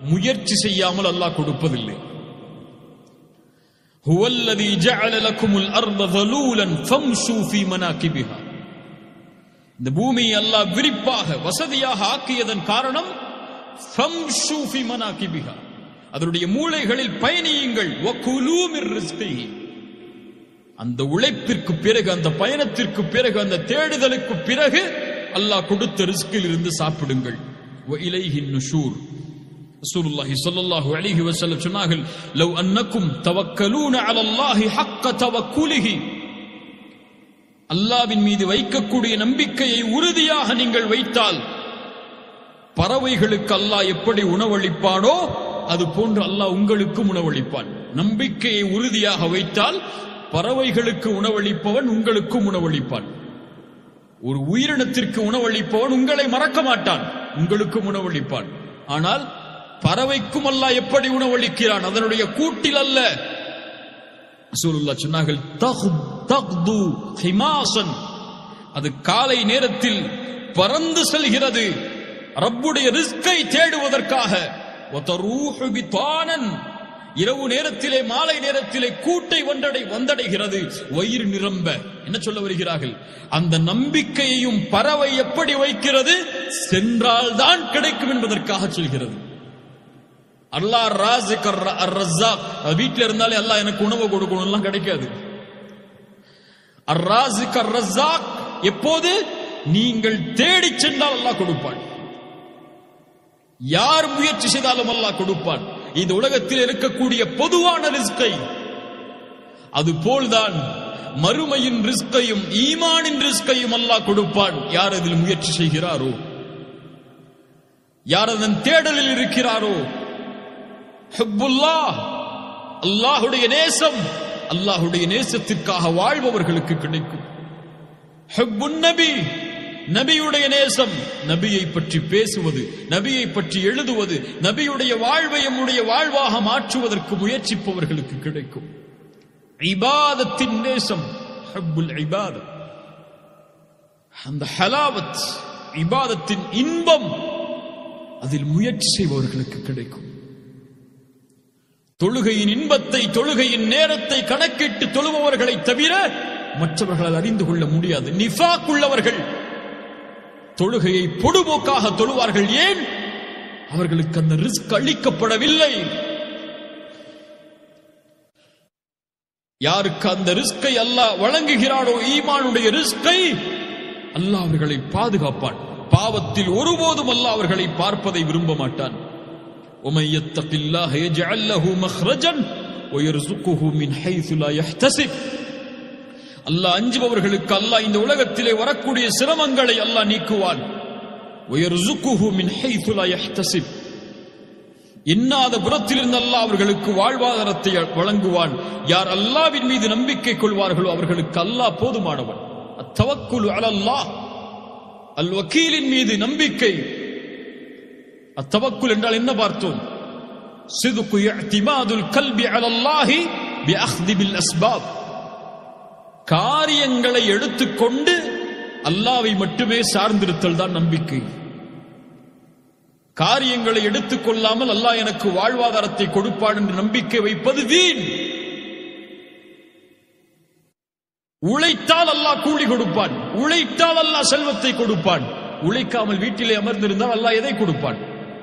முயற்சி செய்யாமல் அல்லாஹ் கொடுப்பதில்லை. ஹுவல்லதி ஜஅல லகுமுல் அர்த ஸலூலன் ஃபம்ஷூ ஃபீ மனாகிபிஹா. இந்த பூமியை அல்லாஹ் விரிப்பாக வசதியாக ஆக்கியதன் காரணம் ஃபம்ஷூ ஃபீ மனாகிபிஹா, அதனுடைய மூலைகளில் பயணியுங்கள். வகுலூ மிர் ரிஸ்கிஹி, அந்த உழைப்பிற்கு பிறகு, அந்த பயணத்திற்கு பிறகு, அந்த தேடுதலுக்கு பிறகு அல்லாஹ் கொடுத்த ரிஸ்கில் இருந்து சாப்பிடுங்கள். வ இலைஹின் நுஷூர். ரசூலுல்லாஹி ஸல்லல்லாஹு அலைஹி வஸல்லம் சொன்னார்கள், லவ் அன்னக்கும் தவக்கலூன அலல்லாஹி ஹக்க தவக்குலிஹி, அல்லாஹ்வின் மீது வைக்கக்கூடிய நம்பிக்கையை உறுதியாக நீங்கள் வைத்தால் பறவைகளுக்கு அல்லாஹ் எப்படி உணவளிப்பானோ அது போன்று அல்லாஹ் உங்களுக்கும் உணவளிப்பான். நம்பிக்கையை உறுதியாக வைத்தால் பறவைகளுக்கு உணவளிப்பவன் உங்களுக்கும் உணவளிப்பான். ஒரு உயிரினத்திற்கு உணவளிப்பவன் உங்களை மறக்க மாட்டான், உங்களுக்கும் உணவளிப்பான். ஆனால் பறவைக்கும் அல்லாஹ் எப்படி உணவளிக்கிறான்? அதனுடைய கூட்டில் அல்ல. ரசூலுல்லாஹ் சொன்னார்கள், தக்து ஹிமாசன், அது காலை நேரத்தில் பறந்து செல்கிறது ரப்புடைய ரிஸ்கை தேடுவதற்காக. வதரூஹு பிதானன், இரவு நேரத்திலே மாலை நேரத்திலே கூட்டை வந்தடைகிறது வயிறு நிரம்ப. என்ன சொல்ல வருகிறார்கள்? அந்த நம்பிக்கையையும் பறவை எப்படி வைக்கிறது? சென்றால் தான் கிடைக்கும் என்பதற்காக சொல்கிறது. அல்லாஹ் ராஸிக் அர்-ரஸாக், வீட்டில் இருந்தாலே அல்லாஹ் எனக்கு உணவு கொடுக்கணும் எல்லாம் கிடைக்காது. அர்-ராஸிக் அர்-ரஸாக் எப்போது நீங்கள் தேடி சென்றால் அல்லாஹ் கொடுப்பான். யார் முயற்சி செய்தாலும் அல்லாஹ் கொடுப்பான். இந்த உலகத்தில் இருக்கக்கூடிய பொதுவான ரிஸ்கை, அதுபோல்தான் மறுமையின் ரிஸ்கையும் ஈமானின் ரிஸ்கையும் அல்லாஹ் கொடுப்பான். யார் அதில் முயற்சி செய்கிறாரோ, யார் அதன் தேடலில் இருக்கிறாரோ. ஹுப்புல்லாஹ், அல்லாஹுடைய நேசம், அல்லாஹுடைய நேசத்திற்காக வாழ்பவர்களுக்கு கிடைக்கும். ஹுப்புன் நபி, நபியுடைய நேசம், நபியை பற்றி பேசுவது, நபியை பற்றி எழுதுவது, நபியுடைய வாழ்வை நம்முடைய வாழ்வாக மாற்றுவதற்கு முயற்சிப்பவர்களுக்கு கிடைக்கும். இபாதத்தின் நேசம், ஹுப்புல் இபாதத், அந்த ஹலாவத், இபாதத்தின் இன்பம் அதில் முயற்சி செய்பவர்களுக்கு கிடைக்கும். தொழுகையின் இன்பத்தை, தொழுகையின் நேரத்தை கணக்கிட்டு தொழுபவர்களை தவிர மற்றவர்களால் அறிந்து கொள்ள முடியாது. நிஃபாக் உள்ளவர்கள் தொழுகையை பொடுபோக்காக தொழுவார்கள். ஏன்? அவர்களுக்கு அந்த ரிஸ்க் அளிக்கப்படவில்லை. யாருக்கு அந்த ரிஸ்கை அல்லாஹ் வழங்குகிறானோ, ஈமானுடைய ரிஸ்கை, அல்லாஹ் அவர்களை பாதுகாப்பான். பாவத்தில் ஒருபோதும் அல்லாஹ் அவர்களை பார்ப்பதை விரும்ப மாட்டான். وَمَن يَتَّقِ اللَّهَ يَجْعَل لَّهُ مَخْرَجًا وَيَرْزُقْهُ مِنْ حَيْثُ لَا يَحْتَسِبُ. அல்லாஹ் அஞ்சுபவர்களுக்கு அல்லாஹ் இந்த உலகத்திலே வரக்கூடிய சிரமங்களை அல்லாஹ் நீக்குவான். وَيَرْزُقُهُ مِنْ حَيْثُ لَا يَحْتَسِبُ. இன்னாத புறத்திலிருந்து அல்லாஹ் அவர்களுக்கு வாழ்வாதாரத்தை வழங்குவான். யார் அல்லாஹ்வின் மீது நம்பிக்கை கொள்வார்களோ அவர்களுக்கு அல்லாஹ் போதுமானவன். அத்தவக்குலு அலல்லாஹ், அல் வக்கீலின் மீது நம்பிக்கை. அத்தவக்குல் என்றால் என்ன பார்த்தோம்? சிதுகு இஅ்திமாதுல் கல்பி அலல்லாஹி பிஅக்தி பில் அஸ்பாப். காரியங்களை எடுத்துக்கொண்டு அல்லாஹ்வை மட்டுமே சார்ந்திருத்தல் தான் நம்பிக்கை. காரியங்களை எடுத்துக்கொள்ளாமல் அல்லாஹ் எனக்கு வாழ்வாதாரத்தை கொடுப்பான் என்று நம்பிக்கை வைப்பது வீண். உழைத்தால் அல்லாஹ் கூலி கொடுப்பான், உழைத்தால் அல்லாஹ் செல்வத்தை கொடுப்பான். உழைக்காமல் வீட்டிலே அமர்ந்திருந்தால் அல்லாஹ் எதை கொடுப்பான்?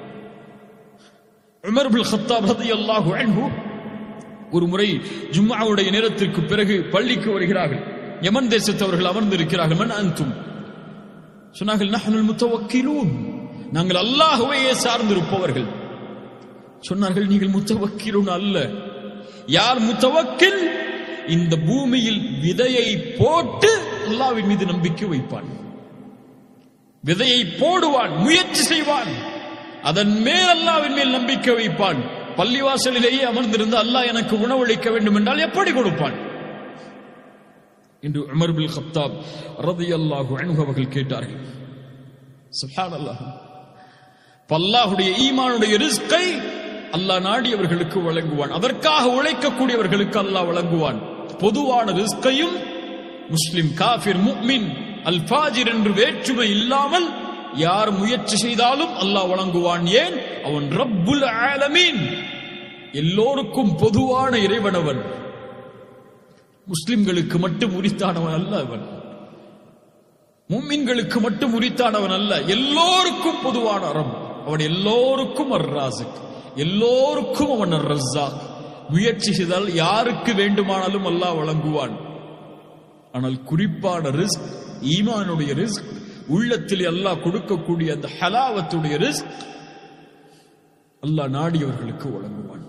உமர் இப்னு கத்தாப் ரலியல்லாஹு அன்ஹு ஒரு முறை ஜும்ஆவுடைய நேரத்திற்கு பிறகு பள்ளிக்கு வருகிறார்கள். யமன் தேசத்தவர்கள் அமர்ந்திருக்கிறார்கள். மன் அன்தும்? சொன்னார்கள், நஹ்னுல் முத்தவக்கிலூன், நாங்கள் அல்லாஹ்வையே சார்ந்திருப்பவர்கள். சொன்னார்கள், நீங்கள் முத்தவக்கிலூன் அல்ல. யார் முத்தவக்கில்? இந்த பூமியில் விதையை போட்டு அல்லாஹ்வின் மீது நம்பிக்கை வைப்பான். விதையை போடுவான், முயற்சி செய்வான், அதன் மேல் அல்லாஹ்வின் மேல் நம்பிக்கை வைப்பான். பள்ளிவாசலிலேயே அமர்ந்திருந்து அல்லாஹ் எனக்கு உணவளிக்க வேண்டும் என்றால் எப்படி கொடுப்பான் என்று உமர் இப்னு கத்தாப் ரலியல்லாஹு அன்ஹு அவர்கள் கேட்டார்கள். சுப்ஹானல்லாஹ். அல்லாஹ்வுடைய ஈமானுடைய ரிஸ்கை அல்லாஹ் நாடியவர்களுக்கு வழங்குவான். அதற்காக உழைக்கக்கூடியவர்களுக்கு அல்லாஹ் வழங்குவான். பொதுவான ரிஸ்கையும் முஸ்லிம், காஃபிர், முஃமின், அல் ஃபாஜிர் என்று வேற்றுமை இல்லாமல் யார் முயற்சி செய்தாலும் அல்லாஹ் வழங்குவான். ஏன்? அவன் ரப்புல் ஆலமீன், எல்லோருக்கும் பொதுவான இறைவனவன். முஸ்லிம்களுக்கு மட்டும் உரித்தானவன் அல்ல அவன், முஃமின்களுக்கு மட்டும் உரித்தானவன் அல்ல, எல்லோருக்கும் பொதுவான ரப். அவன் எல்லோருக்கும் அர்-ராஸிக், எல்லோருக்கும் அவன் அர்-ரஸாக். முயற்சி செய்தால் யாருக்கு வேண்டுமானாலும் அல்லாஹ் வழங்குவான். ஆனால் குறிப்பான ரிஸ்க், ஈமானுடைய ரிஸ்க், உள்ளத்தில் அல்லாஹ் கொடுக்கக்கூடிய அந்த ஹலாவத்துடைய ரிஸ்க் அல்லாஹ் நாடியவர்களுக்கு வழங்குவான்.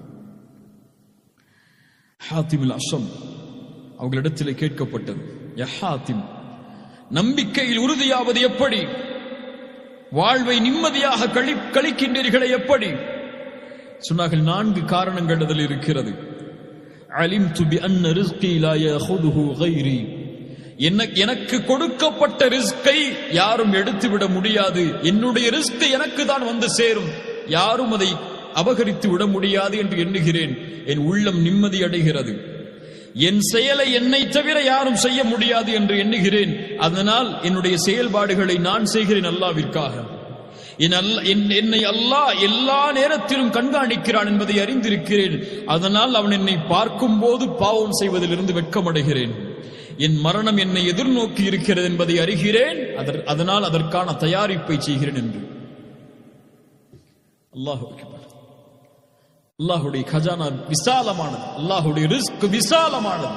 ஹாத்திம் அல்-அஸ்ஸம் அவர்களிடத்திலே கேட்கப்பட்டது, யா ஹாத்திம், நம்பிக்கையில் உறுதியாவது எப்படி? வாழ்வை நிம்மதியாக கழிக்கின்றீர்களே எப்படி? சொன்னார்கள், 4 காரணங்கள் அதில் இருக்கிறது. அலிம்து பி அன்ன ரிஸ்கி லா யஅஹுதுஹு கைரி, எனக்கு கொடுக்கப்பட்ட ரிஸ்கை யாரும் எடுத்துவிட முடியாது. என்னுடைய ரிஸ்க் எனக்கு தான் வந்து சேரும், யாரும் அதை அபகரித்து விட முடியாது என்று எண்ணுகிறேன். என் உள்ளம் நிம்மதி அடைகிறது. என் செயலை என்னை தவிர யாரும் செய்ய முடியாது என்று எண்ணுகிறேன். அதனால் என்னுடைய செயல்பாடுகளை நான் செய்கிறேன் அல்லாஹ்விற்காக. என்னை அல்லாஹ் எல்லா நேரத்திலும் கண்காணிக்கிறான் என்பதை அறிந்திருக்கிறேன். அதனால் அவன் என்னை பார்க்கும் போது பாவம் செய்வதிலிருந்து வெட்கமடைகிறேன். என் மரணம் என்னை எதிர்நோக்கி இருக்கிறது என்பதை அறிகிறேன். அதனால் அதற்கான தயாரிப்பை செய்கிறேன் என்று. அல்லாஹ் அக்பர். அல்லாஹுடைய கஜானா விசாலமானது, அல்லாஹுடைய ரிஸ்க் விசாலமானது.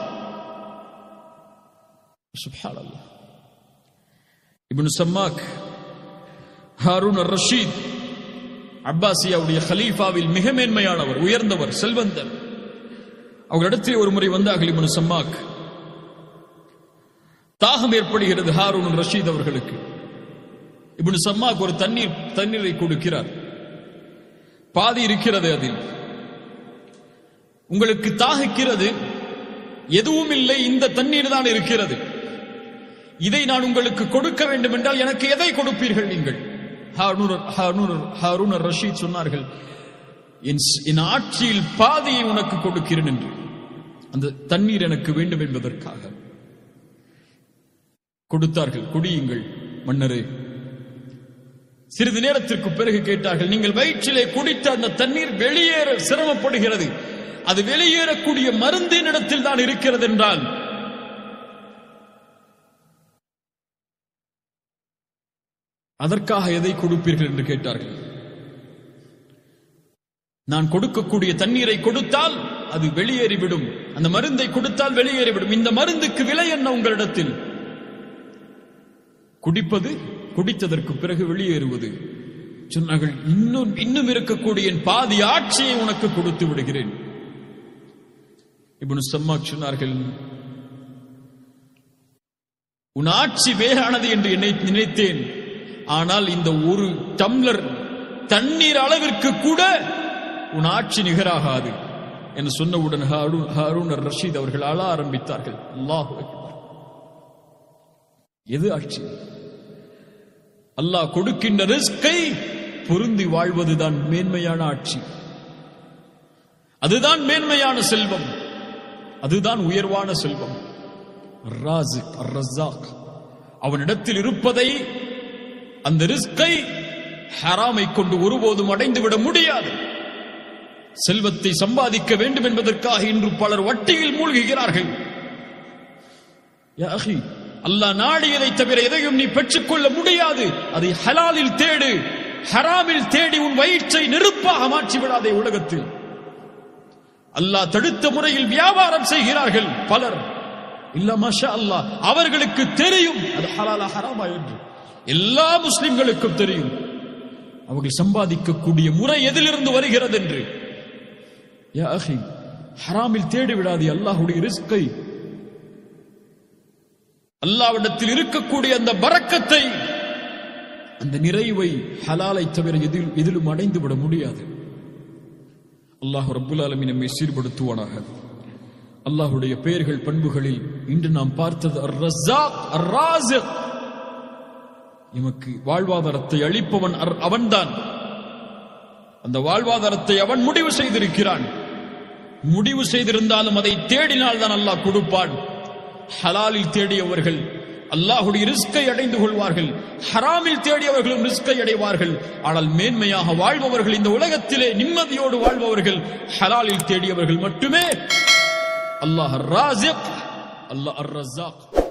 சுப்ஹானல்லாஹ். இப்னு சம்மாக் ஹாரூன் அர்-ரஷீத் அப்பாசியாவுடைய கலீஃபாவில் மிக மேன்மையானவர், உயர்ந்தவர், செல்வந்தர். அவர்களிடத்தில் ஒரு முறை வந்தார்கள் இப்னு சம்மாக். தாகம் ஏற்படுகிறது ஹாரூன் அர்-ரஷீத் அவர்களுக்கு. இப்னு சம்மாக் ஒரு தண்ணீரை கொடுக்கிறார். பாதி இருக்கிறது அதில். உங்களுக்கு தாகிக்கிறது, எதுவும் இல்லை, இந்த தண்ணீர் தான் இருக்கிறது. இதை நான் உங்களுக்கு கொடுக்க வேண்டும் என்றால் எனக்கு எதை கொடுப்பீர்கள் நீங்கள்? ஹாரூன் அர்-ரஷீத் சொன்னார்கள், என் ஆட்சியில் பாதியை உனக்கு கொடுக்கிறேன் என்று. அந்த தண்ணீர் எனக்கு வேண்டும் என்பதற்காக கொடுத்தார்கள். குடியுங்கள் மன்னரே. சிறிது நேரத்திற்கு பிறகு கேட்டார்கள், நீங்கள் வயிற்றிலே குடித்த அந்த தண்ணீர் வெளியேற சிரமப்படுகிறது, அது வெளியேறக்கூடிய மருந்தின் இடத்தில் தான் இருக்கிறது என்றால் அதற்காக எதை கொடுப்பீர்கள் என்று கேட்டார்கள். நான் கொடுக்கக்கூடிய தண்ணீரை கொடுத்தால் அது வெளியேறிவிடும், அந்த மருந்தை கொடுத்தால் வெளியேறிவிடும். இந்த மருந்துக்கு விலை என்ன உங்களிடத்தில்? குடிப்பது, குடித்ததற்கு பிறகு வெளியேறுவது. சொன்னார்கள், இன்னும் இருக்கக்கூடிய என் பாதி ஆட்சியை உனக்கு கொடுத்து விடுகிறேன். இப்னு சம்மாக் சொன்னார்கள், உன் ஆட்சி வேறானது என்று நினைத்தேன், ஆனால் இந்த ஒரு டம்ளர் தண்ணீர் அளவிற்கு கூட உன் ஆட்சி நிகராகாது என்று சொன்னவுடன் ஹாரூன் அர்-ரஷீத் அவர்கள் அழ ஆரம்பித்தார்கள். அல்லாஹு அக்பர். எது ஆட்சி? அல்லாஹ் கொடுக்கின்ற ரிஸ்கை பொருந்தி வாழ்வதுதான் மேன்மையான ஆட்சி. அதுதான் மேன்மையான செல்வம், அதுதான் உயர்வான செல்வம். ராஸிக் அர்-ரஸாக், அவனிடத்தில் இருப்பதை, அந்த ரிஸ்கை ஹராமை கொண்டு ஒருபோதும் அடைந்துவிட முடியாது. செல்வத்தை சம்பாதிக்க வேண்டும் என்பதற்காக இன்று பலர் வட்டியில் மூழ்குகிறார்கள். யா அஹி, அல்லாஹ் நாடியதை தவிர எதையும் நீ பெற்றுக்கொள்ள முடியாது. அதை ஹலாலில் தேடு, ஹராமில் தேடி உன் வயிற்றை நெருப்பாக மாற்றிவிடாதே. உலகத்தில் அல்லாஹ் தடுத்த முறையில் வியாபாரம் செய்கிறார்கள் பலர். இல்ல மாஷா அல்லாஹ், அவர்களுக்கு தெரியும் அது ஹலாலா ஹராமா என்று. எல்லா முஸ்லிம்களுக்கும் தெரியும் அவர்கள் சம்பாதிக்கக்கூடிய முறை எதிலிருந்து வருகிறது என்று. யா அஹி, ஹராமில் தேடி விடாதே அல்லாஹ்வுடைய ரிஸ்கை. அல்லாஹ்விடத்தில் இருக்கக்கூடிய அந்த பரக்கத்தை, அந்த நிறைவை ஹலாலை தவிர எதிலும் அடைந்து விட முடியாது. அல்லாஹ் ரப்புல் ஆலமீன் நம்மை சீர்படுத்துவானாக. அல்லாஹ்வுடைய பெயர்கள் பண்புகளில் இன்று நாம் பார்த்தது அர்-ரஸாக், அர்-ராஸிக். நமக்கு வாழ்வாதாரத்தை அளிப்பவன் அவன்தான். அந்த வாழ்வாதாரத்தை அவன் முடிவு செய்திருக்கிறான். முடிவு செய்திருந்தாலும் அதை தேடினால் தான் அல்லாஹ் கொடுப்பான். ஹலாலில் தேடியவர்கள் அல்லாஹ்வுடைய ரிஸ்கை அடைந்து கொள்வார்கள். ஹராமில் தேடியவர்களும் ரிஸ்கை அடைவார்கள். ஆனால் மேன்மையாக வாழ்பவர்கள், இந்த உலகத்திலே நிம்மதியோடு வாழ்பவர்கள், ஹலாலில் தேடியவர்கள் மட்டுமே. அல்லாஹ் ராஸிக், அல்லாஹ் அர் ரஸாக்.